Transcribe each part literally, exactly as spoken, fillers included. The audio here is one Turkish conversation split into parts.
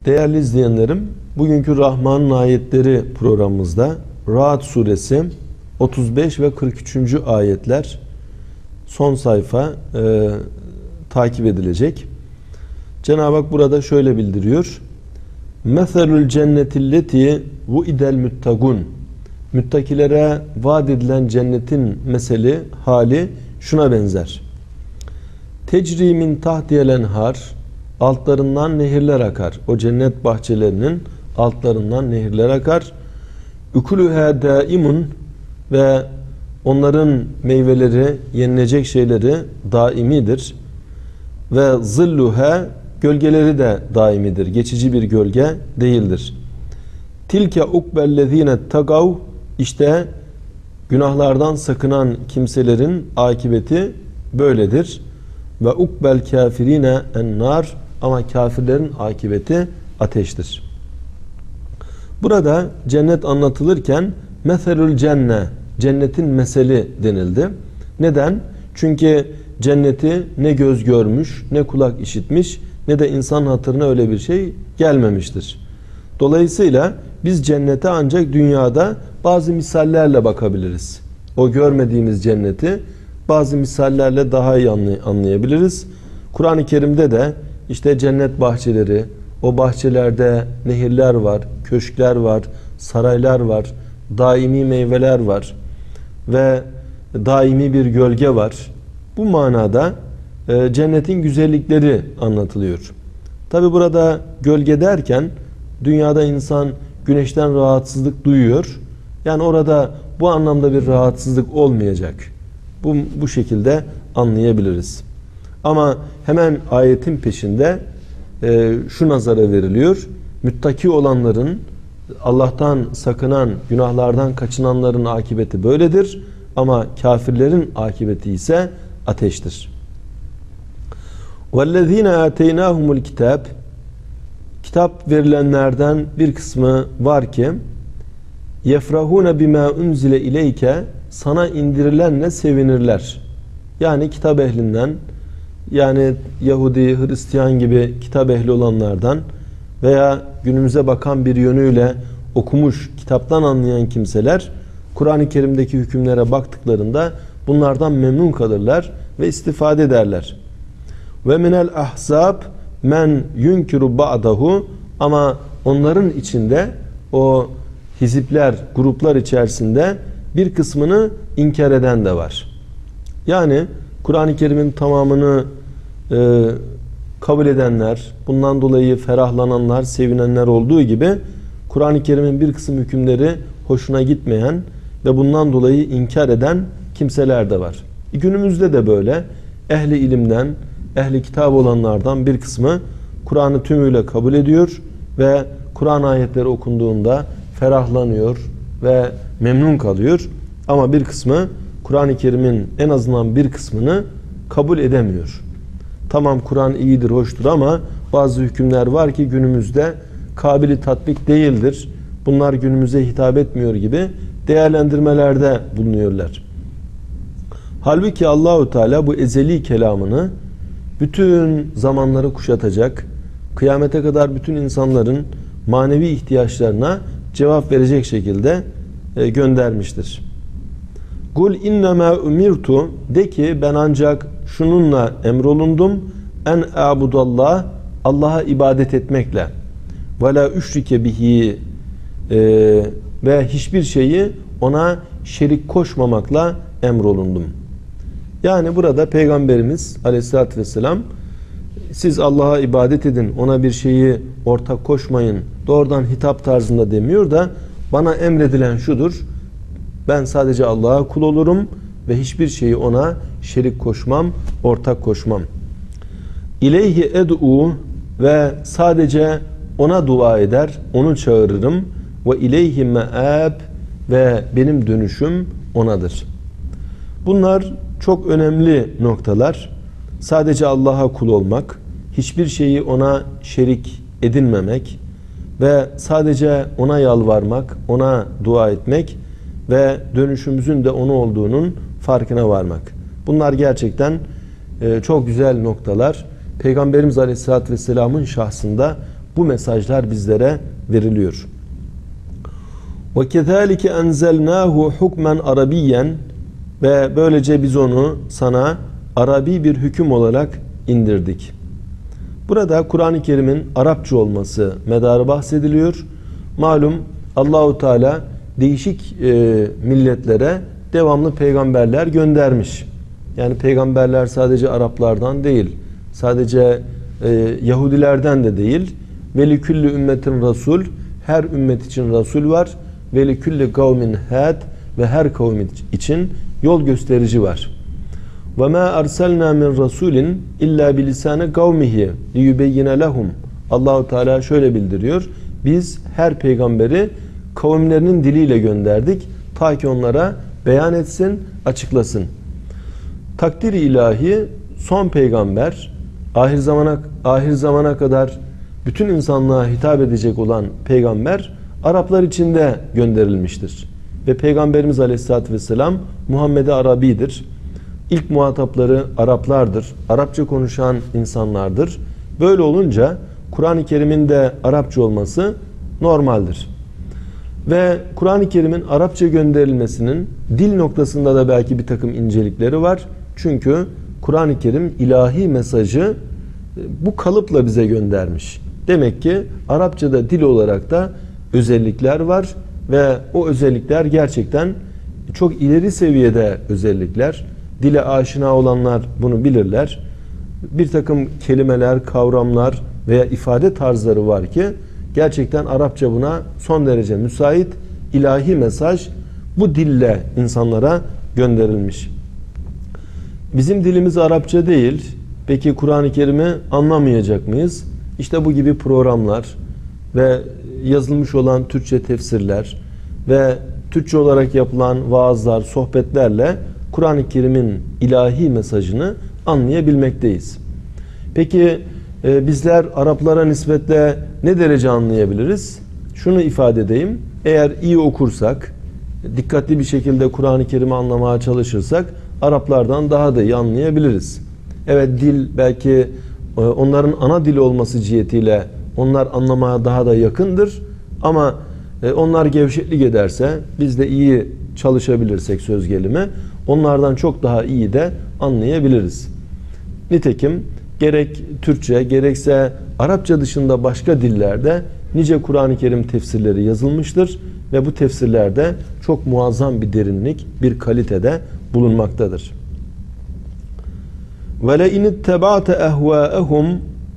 Değerli izleyenlerim, bugünkü Rahman'ın ayetleri programımızda Ra'd suresi otuz beş ve kırk üçüncü ayetler son sayfa e, takip edilecek. Cenab-ı Hak burada şöyle bildiriyor. Meselül cennetilleti vu'idel muttagun. Müttakilere vaat edilen cennetin meseli, hali şuna benzer. Tecri min tahtiyel enhar, altlarından nehirler akar. O cennet bahçelerinin altlarından nehirler akar. Ukuluha daimun, ve onların meyveleri, yenilecek şeyleri daimidir. Ve zilluha, gölgeleri de daimidir. Geçici bir gölge değildir. Tilke ukbellezine tagav, işte günahlardan sakınan kimselerin akıbeti böyledir. Ve ukbel kafirine ennar, ama kafirlerin akıbeti ateştir. Burada cennet anlatılırken meselül cenne, cennetin meseli denildi. Neden? Çünkü cenneti ne göz görmüş, ne kulak işitmiş, ne de insan hatırına öyle bir şey gelmemiştir. Dolayısıyla biz cennete ancak dünyada bazı misallerle bakabiliriz. O görmediğimiz cenneti bazı misallerle daha iyi anlayabiliriz. Kur'an-ı Kerim'de de işte cennet bahçeleri, o bahçelerde nehirler var, köşkler var, saraylar var, daimi meyveler var ve daimi bir gölge var. Bu manada e, cennetin güzellikleri anlatılıyor. Tabi burada gölge derken dünyada insan güneşten rahatsızlık duyuyor. Yani orada bu anlamda bir rahatsızlık olmayacak. Bu, bu şekilde anlayabiliriz. Ama hemen ayetin peşinde e, şu nazara veriliyor. Müttaki olanların, Allah'tan sakınan, günahlardan kaçınanların akıbeti böyledir. Ama kafirlerin akıbeti ise ateştir. وَالَّذ۪ينَ آتَيْنَاهُمُ الْكِتَابِ, kitap verilenlerden bir kısmı var ki يَفْرَهُونَ بِمَا اُنْزِلَ اِلَيْكَ, sana indirilenle sevinirler. Yani kitap ehlinden, yani Yahudi, Hristiyan gibi kitap ehli olanlardan veya günümüze bakan bir yönüyle okumuş, kitaptan anlayan kimseler Kur'an-ı Kerim'deki hükümlere baktıklarında bunlardan memnun kalırlar ve istifade ederler. Ve minel ahzab men yunkiru ba'dahu, ama onların içinde, o hizipler, gruplar içerisinde bir kısmını inkar eden de var. Yani Kur'an-ı Kerim'in tamamını e, kabul edenler, bundan dolayı ferahlananlar, sevinenler olduğu gibi Kur'an-ı Kerim'in bir kısım hükümleri hoşuna gitmeyen ve bundan dolayı inkar eden kimseler de var. Günümüzde de böyle ehli ilimden, ehli kitap olanlardan bir kısmı Kur'an'ı tümüyle kabul ediyor ve Kur'an ayetleri okunduğunda ferahlanıyor ve memnun kalıyor. Ama bir kısmı Kur'an-ı Kerim'in en azından bir kısmını kabul edemiyor. Tamam, Kur'an iyidir, hoştur, ama bazı hükümler var ki günümüzde kabili tatbik değildir. Bunlar günümüze hitap etmiyor gibi değerlendirmelerde bulunuyorlar. Halbuki Allahu Teala bu ezeli kelamını bütün zamanları kuşatacak, kıyamete kadar bütün insanların manevi ihtiyaçlarına cevap verecek şekilde göndermiştir. Kul innema umirtu, de ki ben ancak şununla emrolundum, en a'budallah, Allah'a ibadet etmekle, ve la üşrike bihi, e, ve hiçbir şeyi ona şerik koşmamakla emrolundum. Yani burada Peygamberimiz Aleyhisselatü Vesselam, siz Allah'a ibadet edin, ona bir şeyi ortak koşmayın, doğrudan hitap tarzında demiyor da bana emredilen şudur: ben sadece Allah'a kul olurum ve hiçbir şeyi ona şerik koşmam, ortak koşmam. İleyhi ed'u, ve sadece ona dua eder, onu çağırırım. Ve ileyhi me'ab, ve benim dönüşüm onadır. Bunlar çok önemli noktalar. Sadece Allah'a kul olmak, hiçbir şeyi ona şerik edinmemek ve sadece ona yalvarmak, ona dua etmek ve dönüşümüzün de onu olduğunun farkına varmak. Bunlar gerçekten çok güzel noktalar. Peygamberimiz Aleyhisselatü Vesselam'ın şahsında bu mesajlar bizlere veriliyor. وَكَذَٰلِكَ أَنْزَلْنَاهُ حُكْمًا عَرَبِيًّا Ve böylece biz onu sana Arabi bir hüküm olarak indirdik. Burada Kur'an-ı Kerim'in Arapça olması medarı bahsediliyor. Malum Allahu Teala değişik e, milletlere devamlı peygamberler göndermiş. Yani peygamberler sadece Araplardan değil, sadece e, Yahudilerden de değil. Ve likülli ümmetin rasul, her ümmet için rasul var. Ve likülli kavmin had, ve her kavim için yol gösterici var. Ve ma arsalna min rasulin illa bilisane kavmihi liyubeyyine lehum. Allahu Teala şöyle bildiriyor. Biz her peygamberi kavimlerinin diliyle gönderdik ta ki onlara beyan etsin, açıklasın. Takdir-i ilahi son peygamber, ahir zamana ahir zamana kadar bütün insanlığa hitap edecek olan peygamber Araplar için de gönderilmiştir. Ve Peygamberimiz Aleyhisselatü Vesselam Muhammed-i Arabi'dir. İlk muhatapları Araplardır. Arapça konuşan insanlardır. Böyle olunca Kur'an-ı Kerim'in de Arapça olması normaldir. Ve Kur'an-ı Kerim'in Arapça gönderilmesinin dil noktasında da belki bir takım incelikleri var. Çünkü Kur'an-ı Kerim ilahi mesajı bu kalıpla bize göndermiş. Demek ki Arapçada dil olarak da özellikler var ve o özellikler gerçekten çok ileri seviyede özellikler. Dile aşina olanlar bunu bilirler. Bir takım kelimeler, kavramlar veya ifade tarzları var ki gerçekten Arapça buna son derece müsait. İlahi mesaj bu dille insanlara gönderilmiş. Bizim dilimiz Arapça değil. Peki Kur'an-ı Kerim'i anlamayacak mıyız? İşte bu gibi programlar ve yazılmış olan Türkçe tefsirler ve Türkçe olarak yapılan vaazlar, sohbetlerle Kur'an-ı Kerim'in ilahi mesajını anlayabilmekteyiz. Peki e, bizler Araplara nispetle ne derece anlayabiliriz? Şunu ifade edeyim. Eğer iyi okursak, dikkatli bir şekilde Kur'an-ı Kerim'i anlamaya çalışırsak Araplardan daha da iyi anlayabiliriz. Evet, dil belki e, onların ana dili olması cihetiyle onlar anlamaya daha da yakındır. Ama e, onlar gevşeklik ederse, biz de iyi çalışabilirsek söz gelimi, onlardan çok daha iyi de anlayabiliriz. Nitekim gerek Türkçe gerekse Arapça dışında başka dillerde nice Kur'an-ı Kerim tefsirleri yazılmıştır ve bu tefsirlerde çok muazzam bir derinlik, bir kalitede bulunmaktadır. وَلَاِنِ اتَّبَعْتَ اَهْوَاءَهُمْ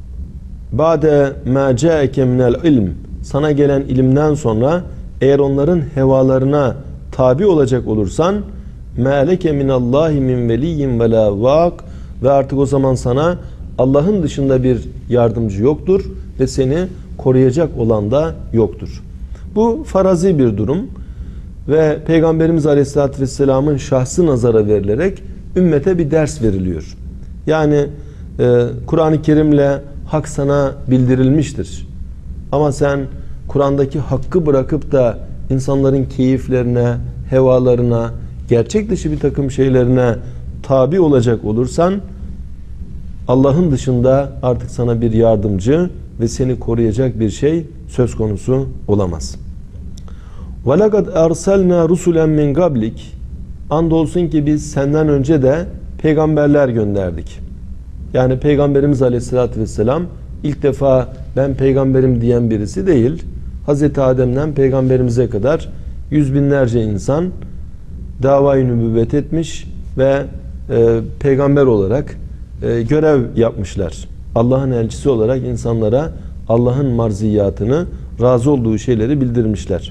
بَعْدَ مَا جَاءَكَ مِنَ الْعِلْمِ Sana gelen ilimden sonra eğer onların hevalarına tabi olacak olursan مَا لَكَ مِنَ اللّٰهِ مِنْ وَلِيٍّ وَلَا وَاقٍ Ve artık o zaman sana Allah'ın dışında bir yardımcı yoktur ve seni koruyacak olan da yoktur. Bu farazi bir durum ve Peygamberimiz Aleyhisselatü Vesselam'ın şahsı nazara verilerek ümmete bir ders veriliyor. Yani e, Kur'an-ı Kerim'le hak sana bildirilmiştir. Ama sen Kur'an'daki hakkı bırakıp da insanların keyiflerine, hevalarına, gerçek dışı bir takım şeylerine tabi olacak olursan Allah'ın dışında artık sana bir yardımcı ve seni koruyacak bir şey söz konusu olamaz. وَلَقَدْ اَرْسَلْنَا رُسُلًا مِنْ قَبْلِكِ Andolsun ki biz senden önce de peygamberler gönderdik. Yani Peygamberimiz Aleyhisselatü Vesselam ilk defa ben peygamberim diyen birisi değil. Hazreti Adem'den peygamberimize kadar yüz binlerce insan davayı nübüvvet etmiş ve e, peygamber olarak e, görev yapmışlar. Allah'ın elçisi olarak insanlara Allah'ın marziyatını, razı olduğu şeyleri bildirmişler.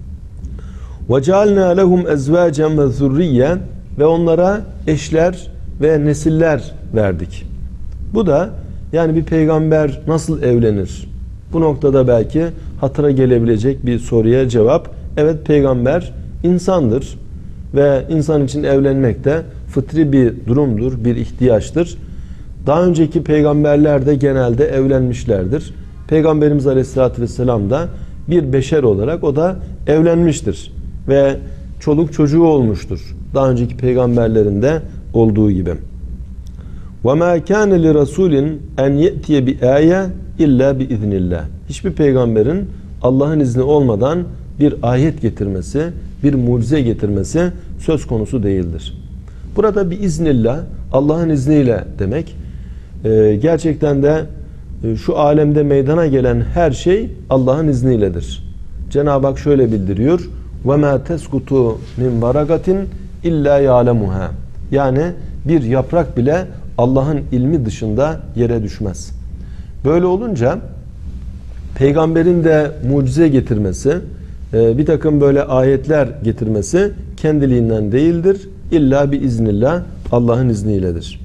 وَجَعَلْنَا لَهُمْ اَزْوَاجًا وَذُرِّيًّا Ve onlara eşler ve nesiller verdik. Bu da yani bir peygamber nasıl evlenir? Bu noktada belki hatıra gelebilecek bir soruya cevap. Evet, peygamber insandır ve insan için evlenmek de fıtri bir durumdur, bir ihtiyaçtır. Daha önceki peygamberler de genelde evlenmişlerdir. Peygamberimiz Aleyhisselatü Vesselam da bir beşer olarak o da evlenmiştir ve çoluk çocuğu olmuştur. Daha önceki peygamberlerin de olduğu gibi. وَمَا كَانَ لِرَسُولٍ اَنْ يَأْتِيَ بِآيَةٍ اِلَّا بِاِذْنِ. Hiçbir peygamberin Allah'ın izni olmadan bir ayet getirmesi, bir mucize getirmesi söz konusu değildir. Burada bir iznillah, Allah'ın izniyle demek. Ee, gerçekten de e, şu alemde meydana gelen her şey Allah'ın izniyledir. Cenab-ı Hak şöyle bildiriyor: وَمَا تَسْكُتُ مِنْ وَرَقَةٍ اِلَّا يَعْلَمُهَا. Yani bir yaprak bile Allah'ın ilmi dışında yere düşmez. Böyle olunca peygamberin de mucize getirmesi, bir takım böyle ayetler getirmesi kendiliğinden değildir. İlla bi iznillah, Allah'ın izniyledir.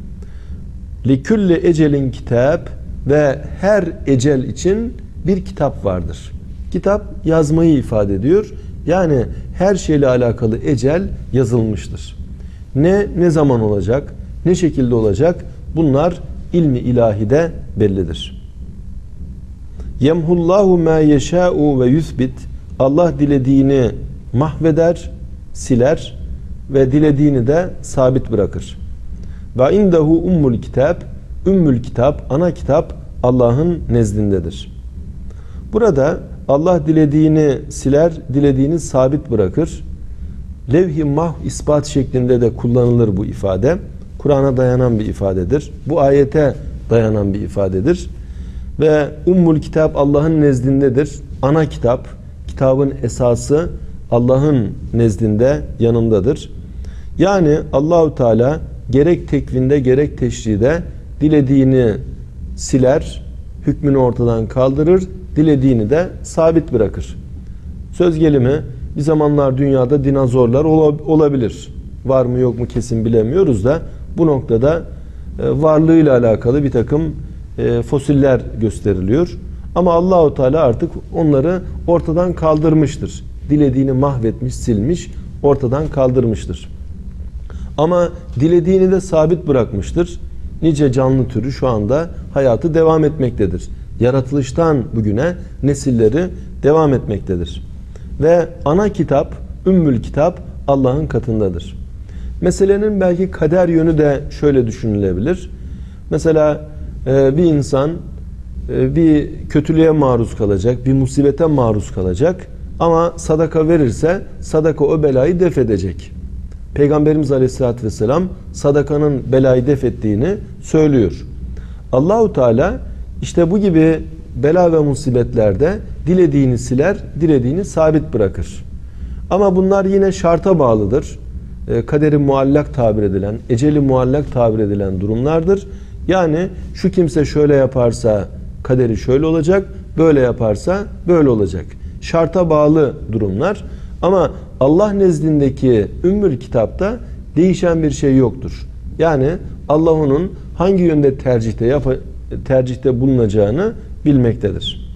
Likulli ecelin kitap, ve her ecel için bir kitap vardır. Kitap yazmayı ifade ediyor. Yani her şeyle alakalı ecel yazılmıştır. Ne ne zaman olacak, ne şekilde olacak, bunlar ilmi ilahide bellidir. Yemhullahu ma yeşâ'u ve yuthbit. Allah dilediğini mahveder, siler ve dilediğini de sabit bırakır. Ve indehu ummul kitap. Ümmül kitap, ana kitap Allah'ın nezdindedir. Burada Allah dilediğini siler, dilediğini sabit bırakır. Levh-i mahv ispat şeklinde de kullanılır bu ifade. Kur'an'a dayanan bir ifadedir. Bu ayete dayanan bir ifadedir. Ve ummul kitap Allah'ın nezdindedir. Ana kitap, kitabın esası Allah'ın nezdinde, yanındadır. Yani Allahu Teala gerek tekvinde gerek teşride dilediğini siler, hükmünü ortadan kaldırır, dilediğini de sabit bırakır. Söz gelimi bir zamanlar dünyada dinozorlar olabilir. Var mı yok mu kesin bilemiyoruz da bu noktada varlığıyla alakalı bir takım fosiller gösteriliyor. Ama Allahu Teala artık onları ortadan kaldırmıştır. Dilediğini mahvetmiş, silmiş, ortadan kaldırmıştır. Ama dilediğini de sabit bırakmıştır. Nice canlı türü şu anda hayatı devam etmektedir. Yaratılıştan bugüne nesilleri devam etmektedir. Ve ana kitap, ümmül kitap Allah'ın katındadır. Meselenin belki kader yönü de şöyle düşünülebilir. Mesela bir insan bir kötülüğe maruz kalacak, bir musibete maruz kalacak ama sadaka verirse sadaka o belayı def edecek. Peygamberimiz Aleyhisselatü Vesselam sadakanın belayı def ettiğini söylüyor. Allahu Teala işte bu gibi bela ve musibetlerde dilediğini siler, dilediğini sabit bırakır. Ama bunlar yine şarta bağlıdır. Kaderi muallak tabir edilen, eceli muallak tabir edilen durumlardır. Yani şu kimse şöyle yaparsa kaderi şöyle olacak, böyle yaparsa böyle olacak. Şarta bağlı durumlar. Ama Allah nezdindeki ümmül kitapta değişen bir şey yoktur. Yani Allah onun hangi yönde tercihte yap tercihte bulunacağını bilmektedir.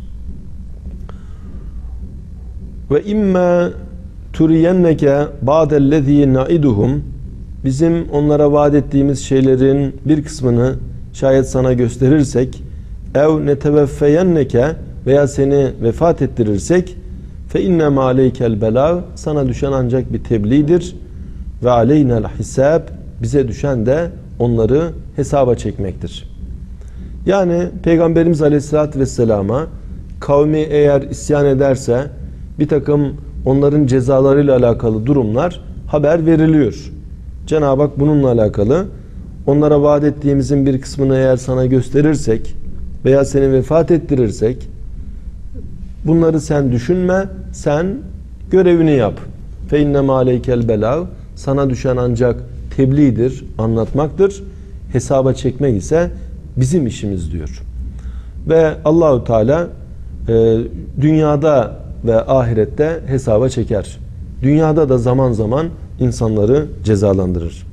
Ve imma turiyenneke ba'dellezî na'iduhum. Bizim onlara vaat ettiğimiz şeylerin bir kısmını şayet sana gösterirsek, ev neteveffeyenneke, veya seni vefat ettirirsek, fe inne ma aleykel belâ, sana düşen ancak bir tebliğdir ve aleynel hisab, bize düşen de onları hesaba çekmektir. Yani Peygamberimiz Aleyhisselatü Vesselam'a kavmi eğer isyan ederse bir takım onların cezalarıyla alakalı durumlar haber veriliyor. Cenab-ı Hak bununla alakalı onlara vaat ettiğimizin bir kısmını eğer sana gösterirsek veya seni vefat ettirirsek bunları sen düşünme, sen görevini yap. Fe innema aleykel belâ, sana düşen ancak tebliğdir, anlatmaktır. Hesaba çekmek ise bizim işimiz diyor. Ve Allahu Teala e, dünyada ve ahirette hesaba çeker. Dünyada da zaman zaman insanları cezalandırır.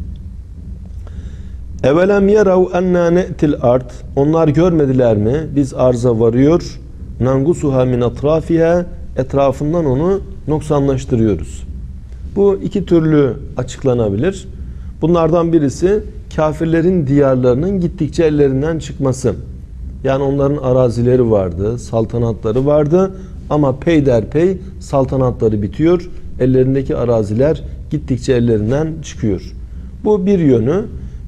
Evelem yerav enna ne'til ard, onlar görmediler mi biz arza varıyor, nangusuha min atrafiha, etrafından onu noksanlaştırıyoruz. Bu iki türlü açıklanabilir. Bunlardan birisi kafirlerin diyarlarının gittikçe ellerinden çıkması. Yani onların arazileri vardı, saltanatları vardı ama peyderpey saltanatları bitiyor, ellerindeki araziler gittikçe ellerinden çıkıyor. Bu bir yönü.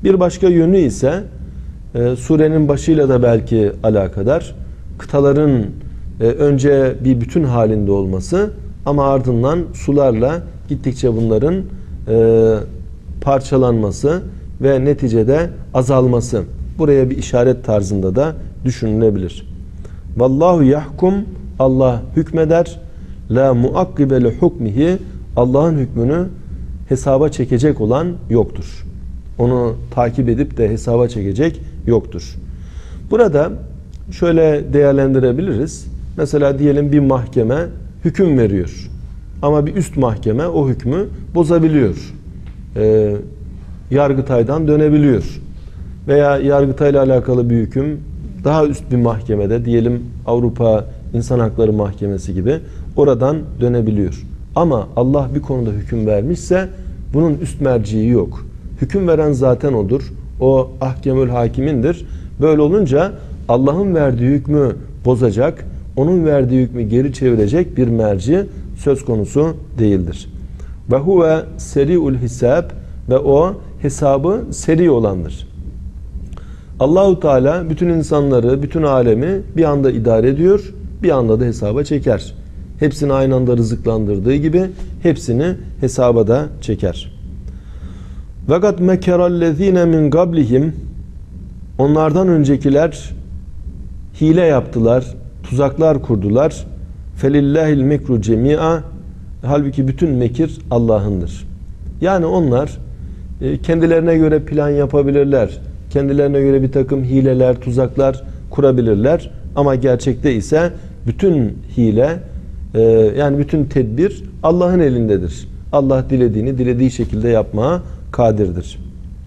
Bir başka yönü ise e, surenin başıyla da belki alakadar. Kıtaların e, önce bir bütün halinde olması ama ardından sularla gittikçe bunların e, parçalanması ve neticede azalması. Buraya bir işaret tarzında da düşünülebilir. Vallahu yahkum, Allah hükmeder. La muakkibe li hukmihi, Allah'ın hükmünü hesaba çekecek olan yoktur. Onu takip edip de hesaba çekecek yoktur. Burada şöyle değerlendirebiliriz. Mesela diyelim bir mahkeme hüküm veriyor. Ama bir üst mahkeme o hükmü bozabiliyor. Ee, Yargıtay'dan dönebiliyor. Veya Yargıtay'la alakalı bir hüküm daha üst bir mahkemede, diyelim Avrupa İnsan Hakları Mahkemesi gibi, oradan dönebiliyor. Ama Allah bir konuda hüküm vermişse bunun üst merciği yok. Hüküm veren zaten odur. O ahkemül hakimindir. Böyle olunca Allah'ın verdiği hükmü bozacak, onun verdiği hükmü geri çevirecek bir merci söz konusu değildir. Ve huve seri'ul hisab, ve o hesabı seri olandır. Allahu Teala bütün insanları, bütün alemi bir anda idare ediyor, bir anda da hesaba çeker. Hepsini aynı anda rızıklandırdığı gibi hepsini hesaba da çeker. Fakat mekerallezine min qablihim, onlardan öncekiler hile yaptılar, tuzaklar kurdular. Felillahil mekru cemia, halbuki bütün mekir Allah'ındır. Yani onlar kendilerine göre plan yapabilirler. Kendilerine göre bir takım hileler, tuzaklar kurabilirler. Ama gerçekte ise bütün hile, yani bütün tedbir Allah'ın elindedir. Allah dilediğini dilediği şekilde yapmaya kadirdir.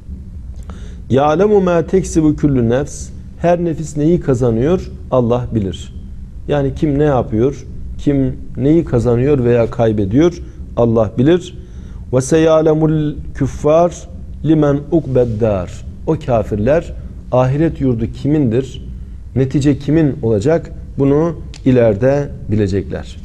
Ya'lemu ma teksibu kullu nefs, her nefis neyi kazanıyor Allah bilir. Yani kim ne yapıyor, kim neyi kazanıyor veya kaybediyor Allah bilir. Ve seyalemul küffar limen ukbeddar, o kafirler ahiret yurdu kimindir, netice kimin olacak, bunu ileride bilecekler.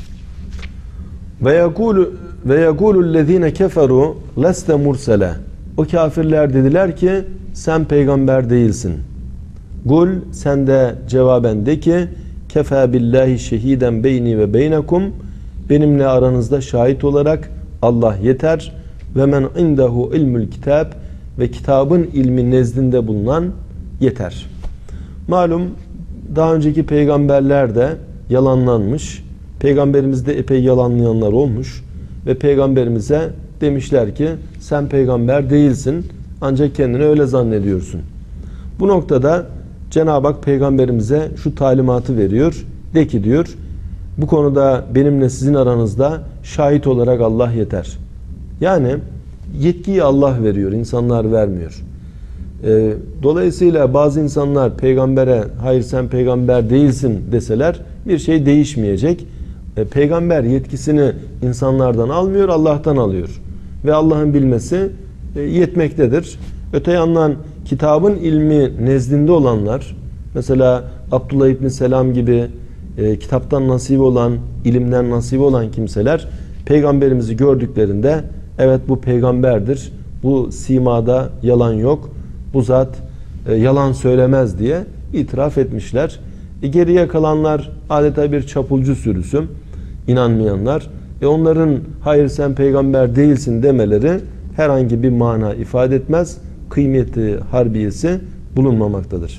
Ve yekulu ve yekulü'llezine keferu leste mursele, o kafirler dediler ki sen peygamber değilsin. Kul, sen de cevaben de ki kefe billahi şehiden beyni ve beynekum, benimle aranızda şahit olarak Allah yeter. Ve men indehu ilmül kitab, ve kitabın ilmi nezdinde bulunan yeter. Malum daha önceki peygamberler de yalanlanmış. Peygamberimizde epey yalanlayanlar olmuş ve peygamberimize demişler ki sen peygamber değilsin, ancak kendini öyle zannediyorsun. Bu noktada Cenab-ı Hak peygamberimize şu talimatı veriyor. De ki diyor, bu konuda benimle sizin aranızda şahit olarak Allah yeter. Yani yetkiyi Allah veriyor, insanlar vermiyor. Ee, dolayısıyla bazı insanlar peygambere hayır sen peygamber değilsin deseler bir şey değişmeyecek. Ee, peygamber yetkisini insanlardan almıyor, Allah'tan alıyor. Ve Allah'ın bilmesi e, yetmektedir. Öte yandan kitabın ilmi nezdinde olanlar, mesela Abdullah İbni Selam gibi e, kitaptan nasibi olan, ilimden nasibi olan kimseler peygamberimizi gördüklerinde evet bu peygamberdir, bu simada yalan yok, bu zat e, yalan söylemez diye itiraf etmişler. E, geriye kalanlar adeta bir çapulcu sürüsü, inanmayanlar. E, onların hayır sen peygamber değilsin demeleri herhangi bir mana ifade etmez. Kıymeti harbiyesi bulunmamaktadır.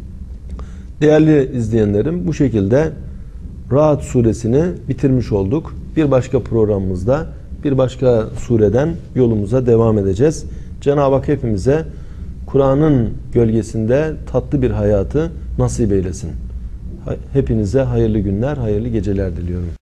Değerli izleyenlerim, bu şekilde Ra'd suresini bitirmiş olduk. Bir başka programımızda bir başka sureden yolumuza devam edeceğiz. Cenab-ı Hak hepimize Kur'an'ın gölgesinde tatlı bir hayatı nasip eylesin. Hepinize hayırlı günler, hayırlı geceler diliyorum.